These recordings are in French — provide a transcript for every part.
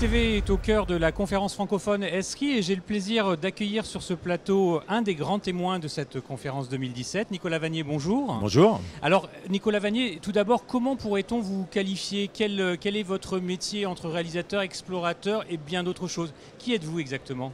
TV est au cœur de la conférence francophone ESCRI et j'ai le plaisir d'accueillir sur ce plateau un des grands témoins de cette conférence 2017, Nicolas Vanier, bonjour. Bonjour. Alors Nicolas Vanier, tout d'abord, comment pourrait-on vous qualifier? Quel est votre métier entre réalisateur, explorateur et bien d'autres choses? Qui êtes-vous exactement?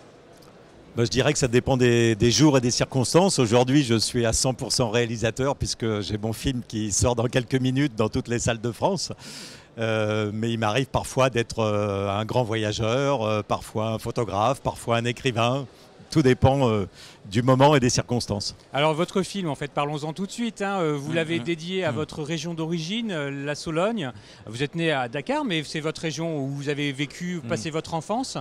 Je dirais que ça dépend des jours et des circonstances. Aujourd'hui, je suis à 100% réalisateur puisque j'ai mon film qui sort dans quelques minutes dans toutes les salles de France. Mais il m'arrive parfois d'être un grand voyageur, parfois un photographe, parfois un écrivain. Tout dépend du moment et des circonstances. Alors votre film, en fait, parlons-en tout de suite. Vous l'avez dédié à votre région d'origine, la Sologne. Vous êtes né à Dakar, mais c'est votre région où vous avez vécu, passé votre enfance.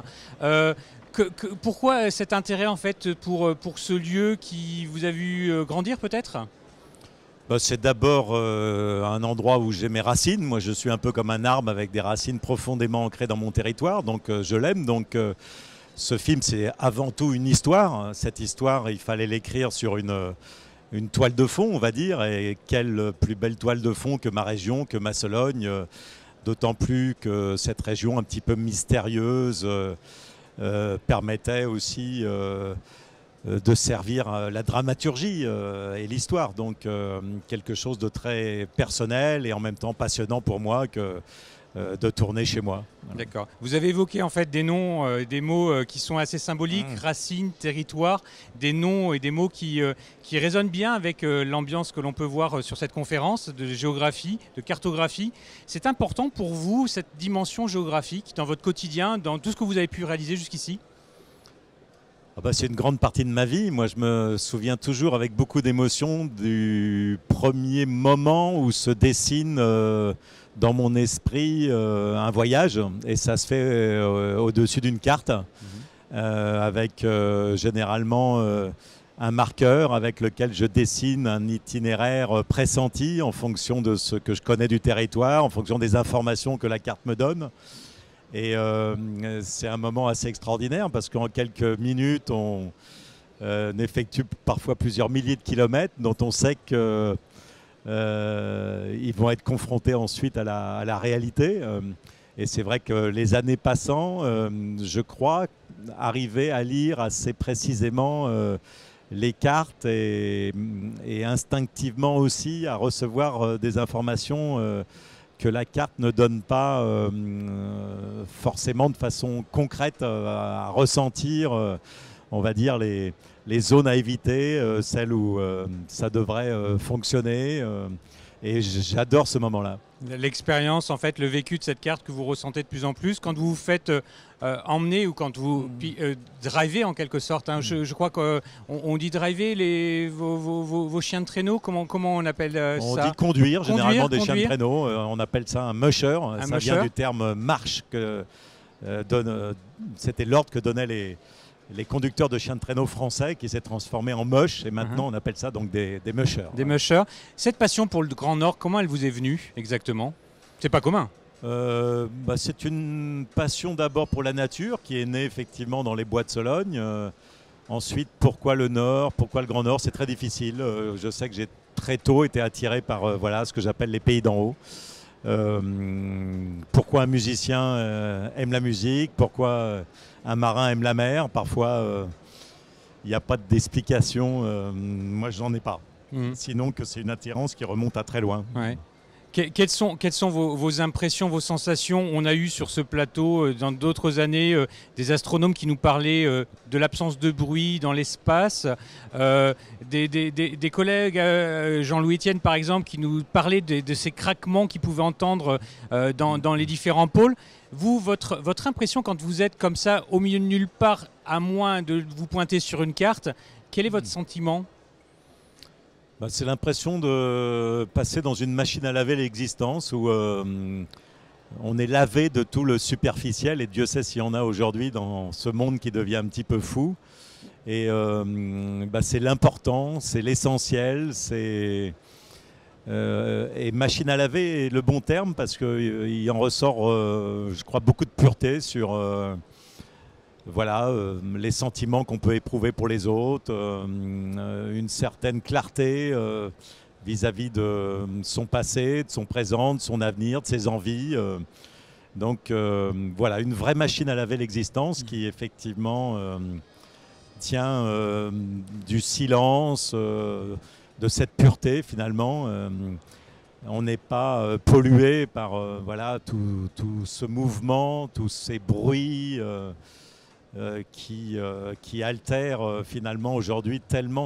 Pourquoi cet intérêt en fait pour ce lieu qui vous a vu grandir peut-être? C'est d'abord un endroit où j'ai mes racines. Moi, je suis un peu comme un arbre avec des racines profondément ancrées dans mon territoire, donc je l'aime. Donc ce film, c'est avant tout une histoire. Cette histoire, il fallait l'écrire sur une toile de fond, on va dire. Et quelle plus belle toile de fond que ma région, que ma Sologne. D'autant plus que cette région un petit peu mystérieuse permettait aussi de servir la dramaturgie et l'histoire. Donc quelque chose de très personnel et en même temps passionnant pour moi que de tourner chez moi. Voilà. D'accord. Vous avez évoqué en fait des noms, des mots qui sont assez symboliques, racines, territoire, des noms et des mots qui résonnent bien avec l'ambiance que l'on peut voir sur cette conférence de géographie, de cartographie. C'est important pour vous, cette dimension géographique, dans votre quotidien, dans tout ce que vous avez pu réaliser jusqu'ici? C'est une grande partie de ma vie. Moi, je me souviens toujours avec beaucoup d'émotion du premier moment où se dessine dans mon esprit un voyage. Et ça se fait au-dessus d'une carte, avec généralement un marqueur avec lequel je dessine un itinéraire pressenti en fonction de ce que je connais du territoire, en fonction des informations que la carte me donne. Et c'est un moment assez extraordinaire parce qu'en quelques minutes, on effectue parfois plusieurs milliers de kilomètres dont on sait qu'ils vont être confrontés ensuite à la réalité. Et c'est vrai que les années passant, je crois arriver à lire assez précisément les cartes et instinctivement aussi à recevoir des informations que la carte ne donne pas forcément de façon concrète à ressentir, on va dire, les zones à éviter, celles où ça devrait fonctionner. Et j'adore ce moment-là. L'expérience, en fait, le vécu de cette carte que vous ressentez de plus en plus quand vous vous faites emmener ou quand vous drivez en quelque sorte. Je crois qu'on dit driver vos chiens de traîneau. Comment on appelle ça? On dit conduire, généralement des chiens de traîneau. On appelle ça un musher. Ça vient du terme marche que c'était l'ordre que donnaient les conducteurs de chiens de traîneau français qui s'est transformé en mush et maintenant on appelle ça donc des mushers. Des mushers. Cette passion pour le Grand Nord, comment elle vous est venue exactement? C'est pas commun. C'est une passion d'abord pour la nature qui est née effectivement dans les bois de Sologne. Ensuite, pourquoi le Nord? Pourquoi le Grand Nord? C'est très difficile. Je sais que j'ai très tôt été attiré par ce que j'appelle les pays d'en haut. Pourquoi un musicien aime la musique? Pourquoi un marin aime la mer? Parfois, il n'y a pas d'explication. Moi, je n'en ai pas. Sinon que c'est une attirance qui remonte à très loin. Ouais. Quelles sont vos impressions, vos sensations? On a eu sur ce plateau, dans d'autres années, des astronomes qui nous parlaient de l'absence de bruit dans l'espace, des collègues, Jean-Louis Etienne par exemple, qui nous parlaient de ces craquements qu'ils pouvaient entendre dans les différents pôles. Vous, votre impression quand vous êtes comme ça, au milieu de nulle part, à moins de vous pointer sur une carte, quel est votre sentiment ? C'est l'impression de passer dans une machine à laver l'existence où on est lavé de tout le superficiel et Dieu sait s'il y en a aujourd'hui dans ce monde qui devient un petit peu fou. Et c'est l'important, c'est l'essentiel, et machine à laver est le bon terme parce qu'il en ressort, je crois, beaucoup de pureté sur les sentiments qu'on peut éprouver pour les autres, une certaine clarté vis-à-vis de son passé, de son présent, de son avenir, de ses envies. Donc voilà, une vraie machine à laver l'existence qui effectivement tient du silence, de cette pureté finalement. On n'est pas pollué par voilà, tout ce mouvement, tous ces bruits qui altèrent finalement aujourd'hui tellement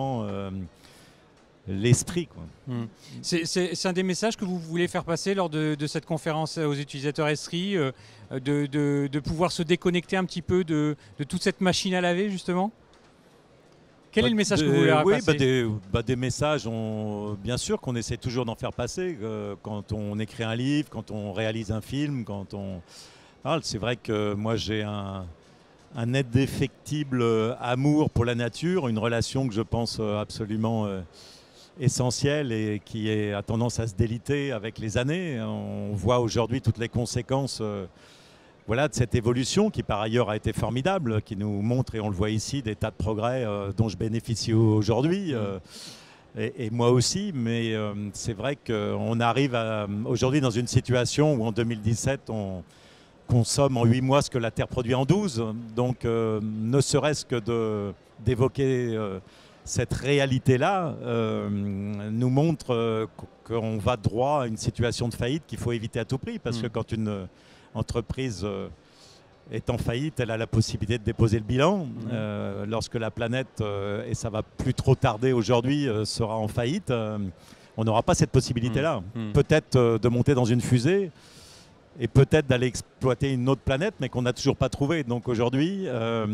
l'esprit. C'est un des messages que vous voulez faire passer lors de cette conférence aux utilisateurs Esri, de pouvoir se déconnecter un petit peu de toute cette machine à laver justement. Quel est le message que vous voulez faire passer? Des messages, bien sûr qu'on essaie toujours d'en faire passer. Quand on écrit un livre, quand on réalise un film, quand on parle. C'est vrai que moi j'ai un indéfectible amour pour la nature, une relation que je pense absolument essentielle et qui a tendance à se déliter avec les années. On voit aujourd'hui toutes les conséquences voilà, de cette évolution qui par ailleurs a été formidable, qui nous montre, et on le voit ici, des tas de progrès dont je bénéficie aujourd'hui, et moi aussi, mais c'est vrai qu'on arrive aujourd'hui dans une situation où en 2017 on consomme en 8 mois ce que la Terre produit en 12, donc ne serait-ce que d'évoquer cette réalité-là nous montre qu'on va droit à une situation de faillite qu'il faut éviter à tout prix, parce que quand une entreprise est en faillite, elle a la possibilité de déposer le bilan. Lorsque la planète, et ça va plus trop tarder aujourd'hui, sera en faillite, on n'aura pas cette possibilité-là. Peut-être de monter dans une fusée et peut-être d'aller exploiter une autre planète, mais qu'on n'a toujours pas trouvée. Donc aujourd'hui,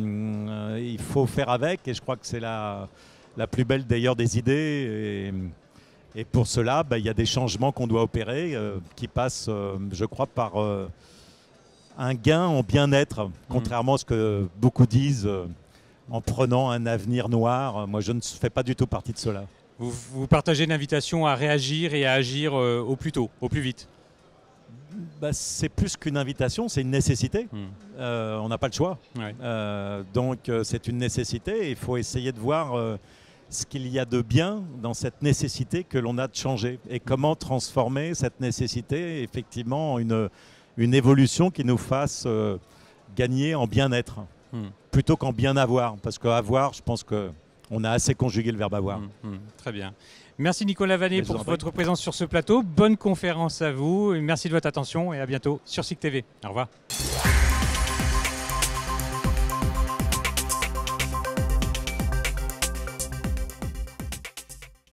il faut faire avec, et je crois que c'est la plus belle d'ailleurs des idées. Et pour cela, il y a des changements qu'on doit opérer qui passent, je crois, par un gain en bien-être, contrairement à ce que beaucoup disent en prenant un avenir noir. Moi, je ne fais pas du tout partie de cela. Vous partagez une invitation à réagir et à agir au plus tôt, au plus vite. C'est plus qu'une invitation, c'est une nécessité. On n'a pas le choix. Ouais. Donc c'est une nécessité. Il faut essayer de voir ce qu'il y a de bien dans cette nécessité que l'on a de changer. Et comment transformer cette nécessité effectivement en une évolution qui nous fasse gagner en bien-être, plutôt qu'en bien avoir. Parce qu'avoir, je pense qu'on a assez conjugué le verbe avoir. Très bien. Merci Nicolas Vanet pour votre présence sur ce plateau. Bonne conférence à vous. Merci de votre attention et à bientôt sur SIG TV. Au revoir.